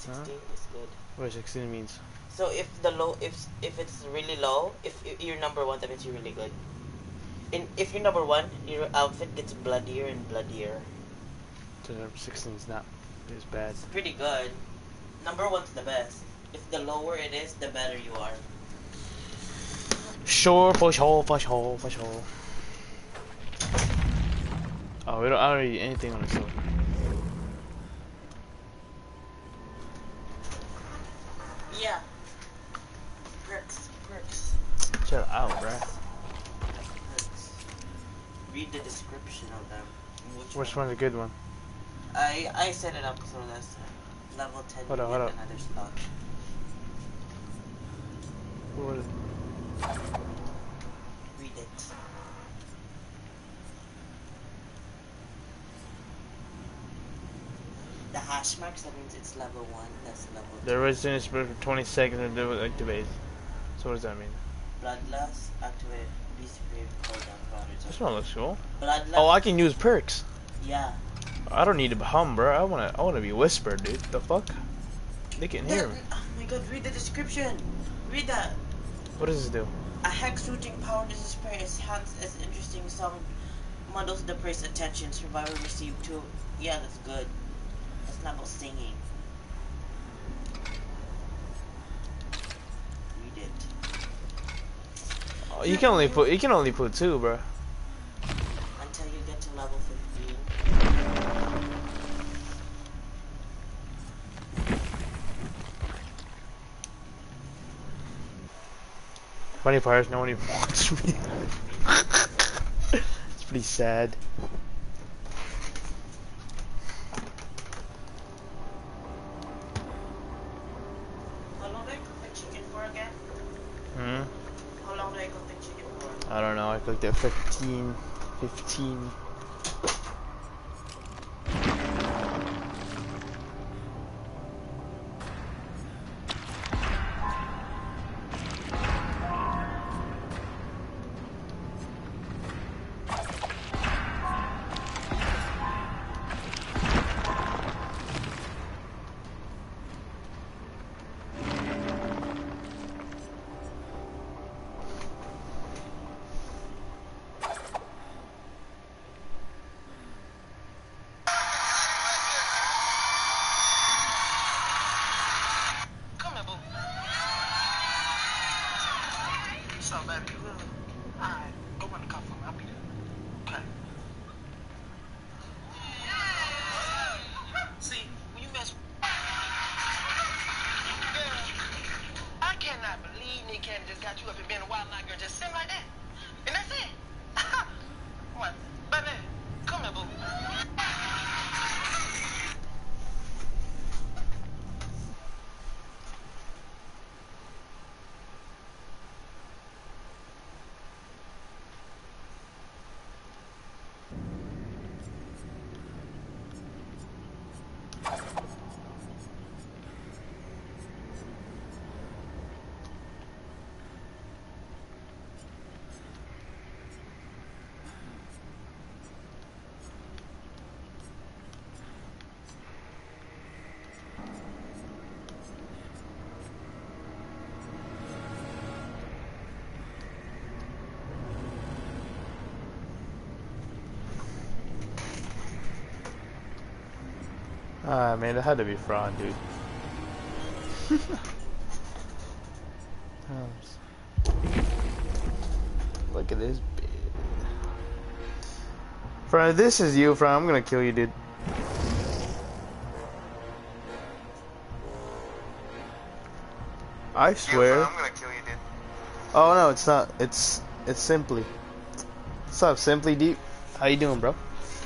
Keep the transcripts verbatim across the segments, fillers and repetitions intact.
Huh? sixteen is good. What sixteen means? So if the low, if if it's really low, if, if you're number one, that means you're really good. And if you're number one, your outfit gets bloodier and bloodier. So sixteen is not as bad. It's pretty good. Number one's the best. If the lower it is, the better you are. Sure, for sure, for sure, for sure. Oh, we don't. I don't need anything on the sword. Yeah. Perks, perks. Chill out, bruh. Perks. Read the description of them. Which, Which one? one's a good one? I I set it up so that's level ten. Hold you on, get hold on. another slot. What is Read it. The hash marks, that means it's level one. That's level The two. resistance for twenty seconds until it activates. So what does that mean? Bloodlust, activate, beast brave, cooldown, powders. This one looks cool. Bloodlust. Oh, I can use perks. Yeah. I don't need to hum, bro. I wanna, I wanna be whispered, dude. The fuck? They can hear The- me. Oh my god, read the description. Read that. What does this do? A hex-shooting power despair is hands as interesting. Some models the prey's attention. Survivor receive two. Yeah, that's good. That's not about singing. Read it. Oh, you can only put, you can only put two, bro. Until you get to level fifteen. Funny part is no one even wants me. It's pretty sad. How long do I cook the chicken for again? Hmm. How long do I cook the chicken for? I don't know. I clicked at fifteen, fifteen. Come here, boo. What's up, baby? You good? Alright, go run the car for me. I'll be there. Okay. See, when you mess with... Girl, I cannot believe Nick Cannon just got you up and being a wild night girl just sitting like that. And that's it. What? Baby, come here, boo. Ah, man, that had to be fraud, dude. Look at this bitch. Fran, this is you, Fran. I'm gonna kill you, dude. I swear. I'm gonna kill you, dude. Oh no, it's not. It's it's Simply. What's up, Simply Deep? How you doing, bro?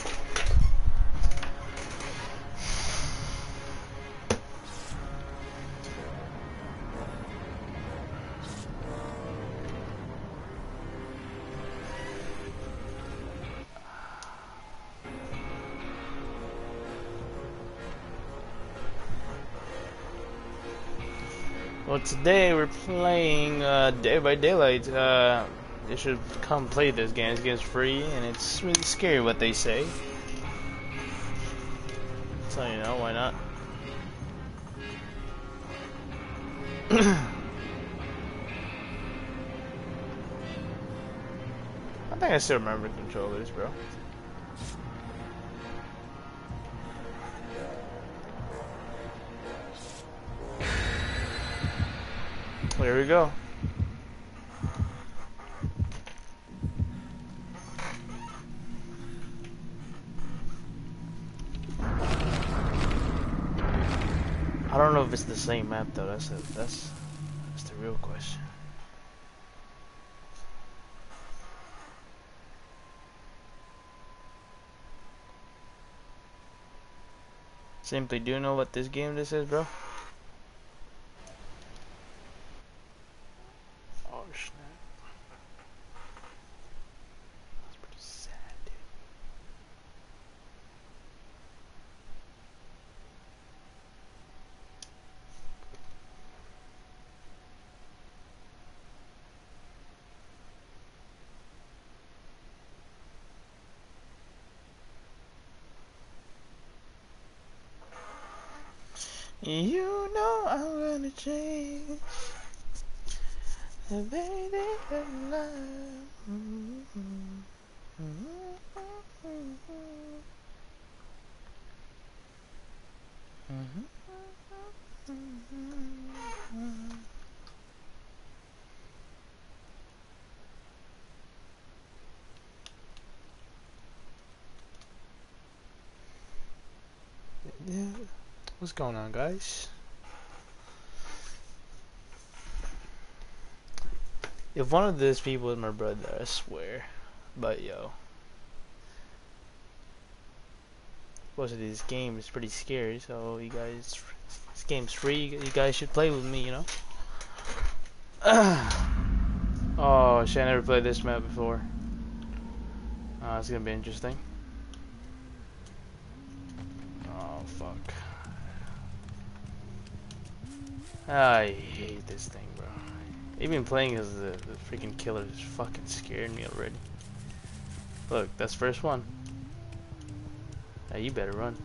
Well, today we're playing uh, Dead by Daylight. Uh, you should come play this game. This game's free, and it's really scary what they say. So, you know, why not? I think I still remember controllers, bro. There we go. I don't know if it's the same map though. That's a, that's that's the real question. Simply, do you know what this game this is, bro? Oh snap! That's pretty sad, dude. You know I'm gonna change the baby alive. Yeah. What's going on, guys? If one of these people is my brother, I swear. But yo, supposedly this game is pretty scary, so you guys, this game's free. You guys should play with me, you know. Oh shit! I never played this map before. Oh, it's gonna be interesting. Oh fuck! I hate this thing, bro. Even playing as the, the freaking killer just fucking scared me already. Look, that's first one. Hey, you better run.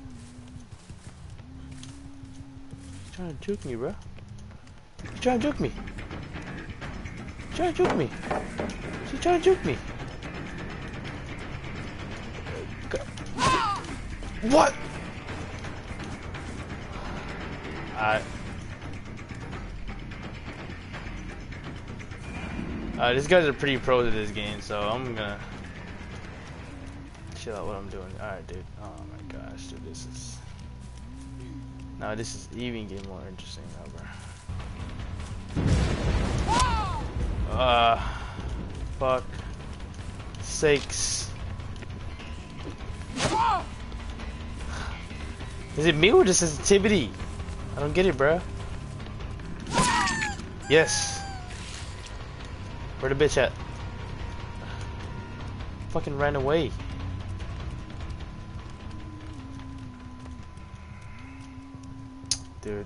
He's trying to juke me, bro. He's trying to juke me. He's trying to juke me. She's trying to juke me. What? I. Uh, these guys are pretty pro to this game, so I'm gonna chill out what I'm doing. Alright, dude. Oh my gosh, dude, this is... No, this is even getting more interesting now, bro. Uh, fuck. Sakes. Is it me or the sensitivity? I don't get it, bro. Yes. Where the bitch at? Fucking ran away. Dude.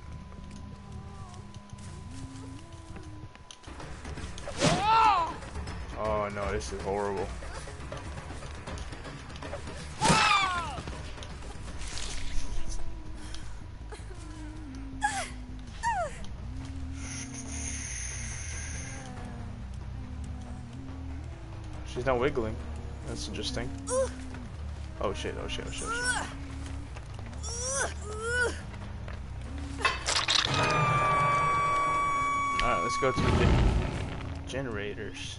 Oh no, this is horrible. She's not wiggling. That's interesting. Oh shit, oh shit, oh shit, oh shit. Alright, let's go to the generators.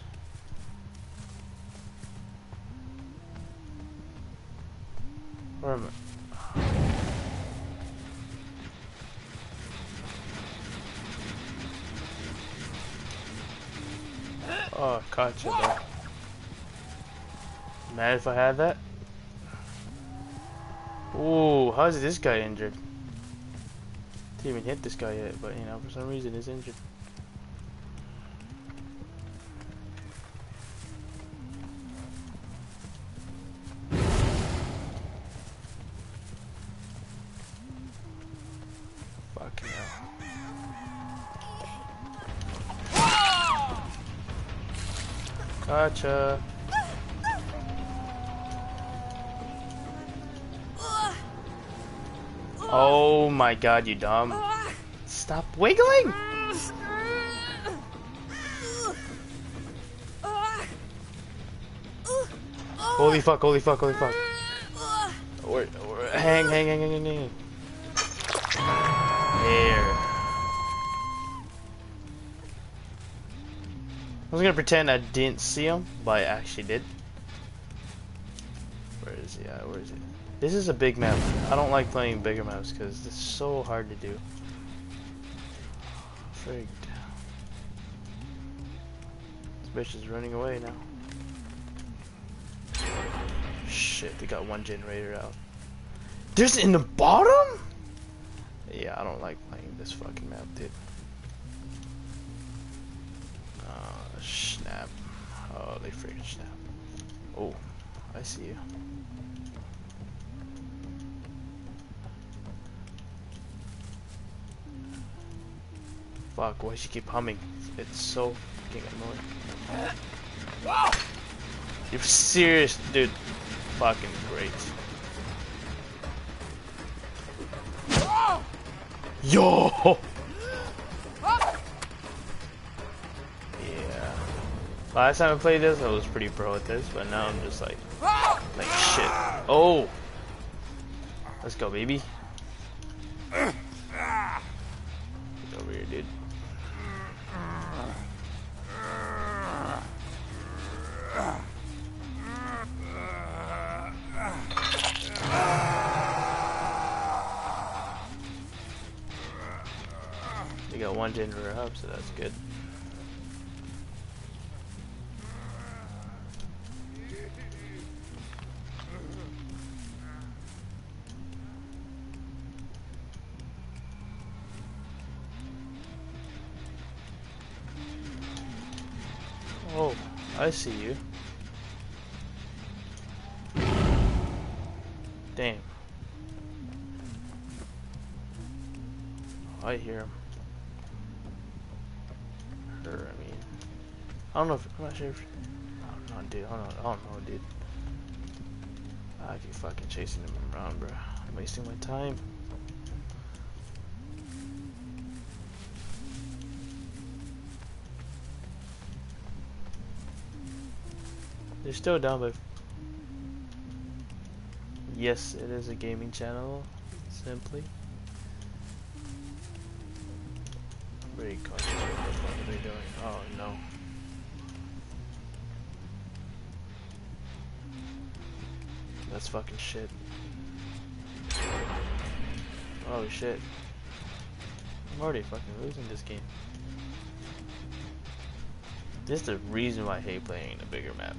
Where am I? Oh, gotcha, though. Mad if I had that? Ooh, how's this guy injured? Didn't even hit this guy yet, but you know, for some reason he's injured. Fucking hell. Gotcha. Oh my god, you dumb. Stop wiggling! Holy fuck, holy fuck, holy fuck. Or, or, hang, hang, hang, hang, hang, hang. There. I was gonna pretend I didn't see him, but I actually did. Where is he at? Where is he? This is a big map. I don't like playing bigger maps because it's so hard to do. Frigged. This bitch is running away now. Shit, they got one generator out. There's in the bottom? Yeah, I don't like playing this fucking map, dude. Oh, snap. Oh, they freaking snap. Oh, I see you. Fuck, why does she keep humming? It's so fucking annoying. You're serious, dude. Fucking great. Yo! Yeah. Last time I played this, I was pretty pro at this, but now I'm just like, like shit. Oh! Let's go, baby. Get over here, dude. You got one generator up, so that's good. Oh, I see you. Damn. Oh, I hear him. Her, I mean. I don't know if, I'm not sure if, I don't know, dude, I don't know, I don't know, dude. I keep fucking chasing him around, bro. I'm wasting my time. They're still down, but yes, it is a gaming channel, simply. I'm very cautious. What the fuck are they doing? Oh no. That's fucking shit. Oh shit. I'm already fucking losing this game. This is the reason why I hate playing a bigger map.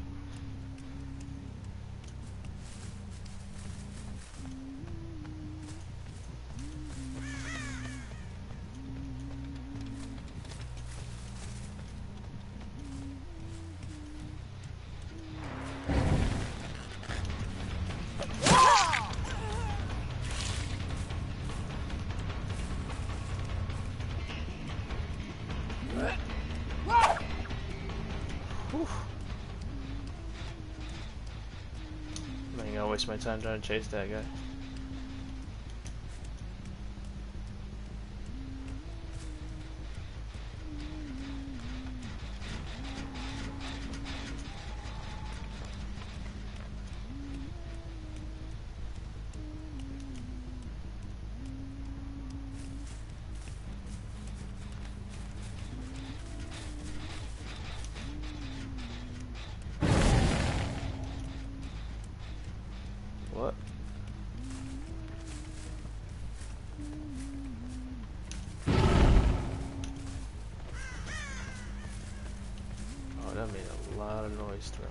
I ain't gonna waste my time trying to chase that guy. What? Oh, that made a lot of noise, through.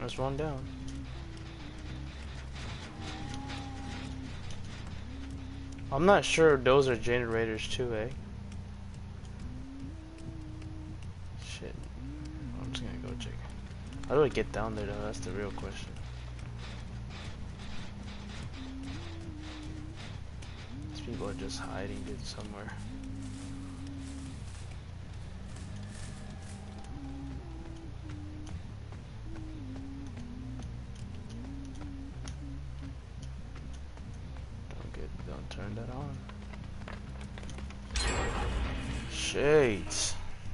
That's one down. I'm not sure those are generators too, eh? Shit. I'm just gonna go check. How do I get down there though? That's the real question. These people are just hiding it somewhere. Don't get, don't turn that on. Shades.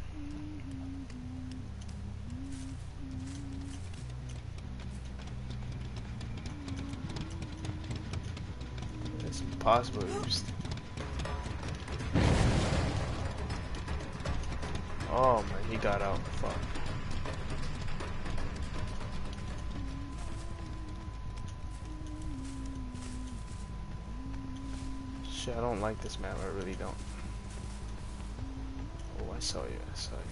It's impossible to use. Oh man, he got out. Fuck. Shit, I don't like this map. I really don't. Oh, I saw you. I saw you.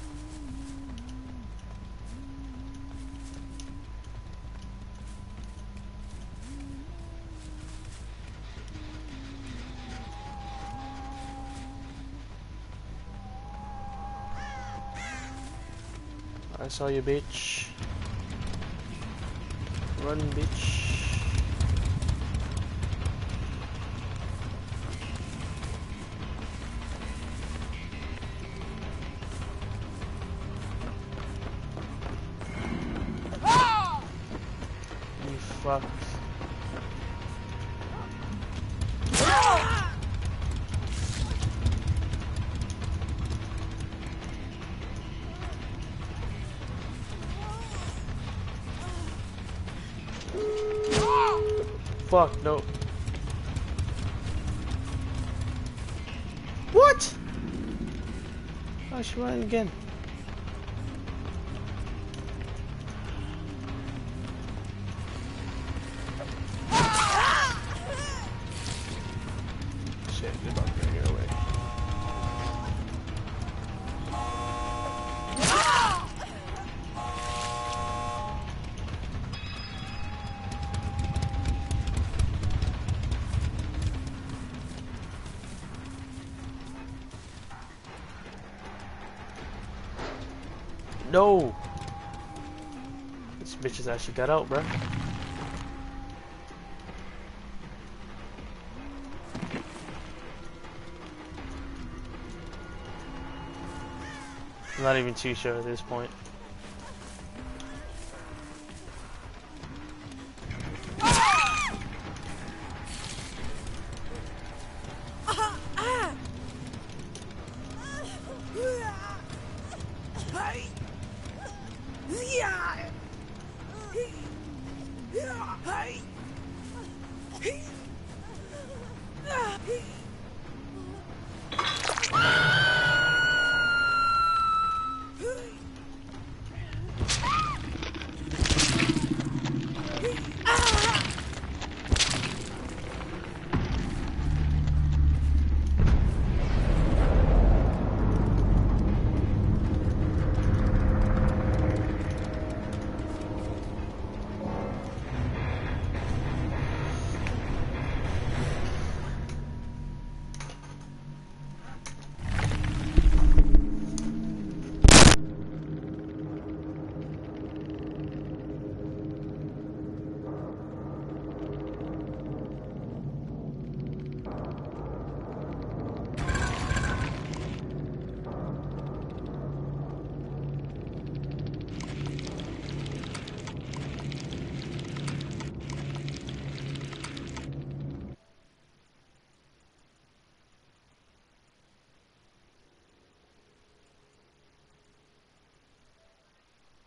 I saw you, bitch. Run, bitch. You fuck. Fuck, no. What? Oh, she ran again. Shit, they're about to get away. No! This bitch has actually got out, bruh. I'm not even too sure at this point.